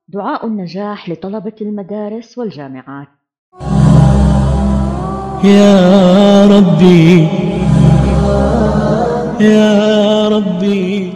دعاء النجاح لطلبة المدارس والجامعات. يا ربي يا ربي.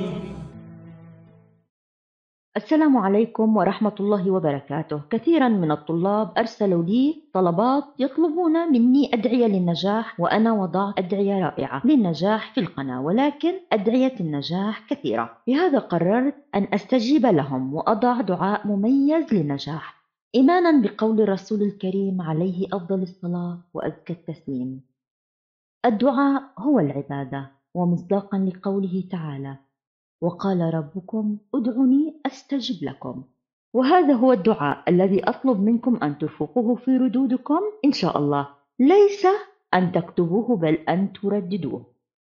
السلام عليكم ورحمة الله وبركاته. كثيرا من الطلاب أرسلوا لي طلبات يطلبون مني أدعية للنجاح، وأنا وضعت أدعية رائعة للنجاح في القناة، ولكن أدعية النجاح كثيرة. لهذا قررت أن أستجيب لهم وأضع دعاء مميز للنجاح، إيمانا بقول الرسول الكريم عليه أفضل الصلاة وأزكى التسليم: الدعاء هو العبادة، ومصداقا لقوله تعالى: وقال ربكم ادعوني أستجب لكم. وهذا هو الدعاء الذي أطلب منكم أن ترفقوه في ردودكم إن شاء الله، ليس أن تكتبوه بل أن ترددوه.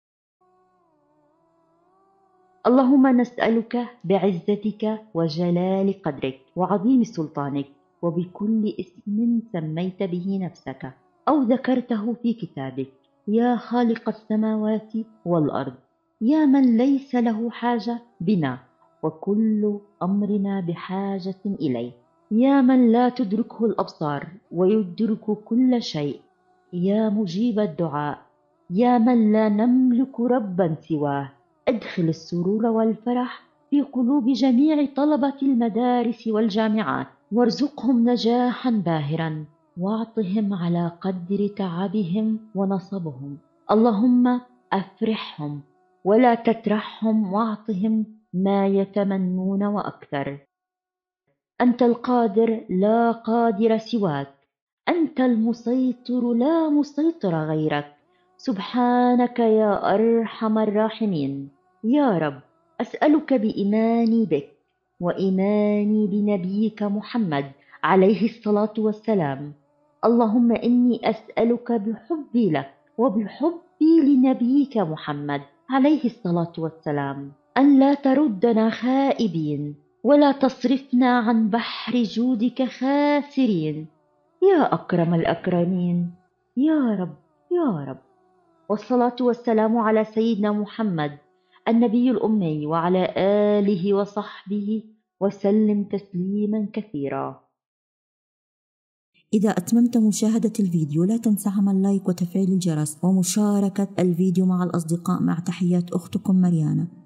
اللهم نسألك بعزتك وجلال قدرك وعظيم سلطانك، وبكل اسم سميت به نفسك أو ذكرته في كتابك، يا خالق السماوات والأرض، يا من ليس له حاجة بنا وكل أمرنا بحاجة إليه، يا من لا تدركه الأبصار ويدرك كل شيء، يا مجيب الدعاء، يا من لا نملك ربا سواه. أدخل السرور والفرح في قلوب جميع طلبة المدارس والجامعات، وارزقهم نجاحا باهرا، واعطهم على قدر تعبهم ونصبهم. اللهم أفرحهم ولا تترحهم، واعطهم ما يتمنون وأكثر. أنت القادر لا قادر سواك، أنت المسيطر لا مسيطر غيرك، سبحانك يا أرحم الراحمين. يا رب، أسألك بإيماني بك وإيماني بنبيك محمد عليه الصلاة والسلام، اللهم إني أسألك بحبي لك وبحبي لنبيك محمد عليه الصلاة والسلام أن لا تردنا خائبين، ولا تصرفنا عن بحر جودك خاسرين، يا أكرم الأكرمين. يا رب يا رب. والصلاة والسلام على سيدنا محمد النبي الأمي وعلى آله وصحبه وسلم تسليما كثيرا. إذا أتممت مشاهدة الفيديو لا تنسى عمل لايك وتفعيل الجرس ومشاركة الفيديو مع الأصدقاء، مع تحيات أختكم مريانا.